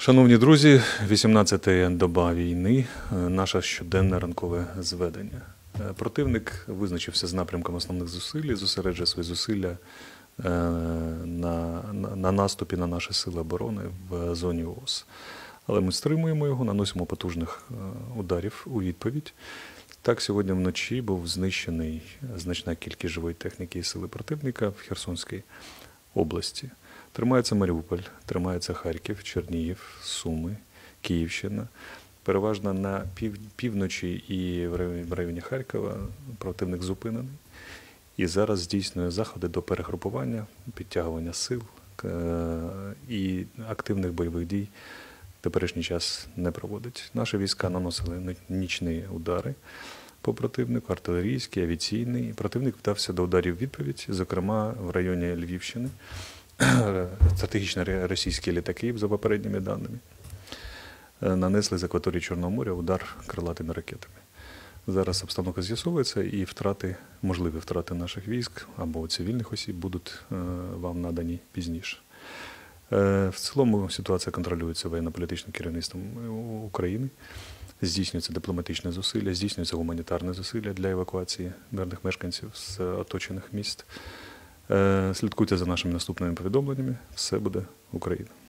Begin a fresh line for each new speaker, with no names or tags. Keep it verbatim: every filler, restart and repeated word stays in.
Шановні друзі, вісімнадцята доба війни, наше щоденне ранкове зведення. Противник визначився з напрямком основних зусиль і зосереджує свої зусилля на, на, на наступі на наші сили оборони в зоні ООС. Але ми стримуємо його, наносимо потужних ударів у відповідь. Так, сьогодні вночі був знищений значна кількість живої техніки і сили противника в Херсонській області. Тримається Маріуполь, тримається Харків, Чернігів, Суми, Київщина. Переважно на пів, півночі і в районі, в районі Харкова противник зупинений. І зараз здійснює заходи до перегрупування, підтягування сил і активних бойових дій в теперішній час не проводить. Наші війська наносили нічні удари по противнику, артилерійські, авіаційні. Противник вдався до ударів відповідь, зокрема в районі Львівщини. Стратегічні російські літаки, за попередніми даними, нанесли з акваторії Чорного моря удар крилатими ракетами. Зараз обстановка з'ясовується і втрати, можливі втрати наших військ або цивільних осіб будуть вам надані пізніше. В цілому ситуація контролюється воєнно-політичним керівництвом України, здійснюються дипломатичні зусилля, здійснюються гуманітарні зусилля для евакуації мирних мешканців з оточених міст. Слідкуйте за нашими наступними повідомленнями. Все буде Україна.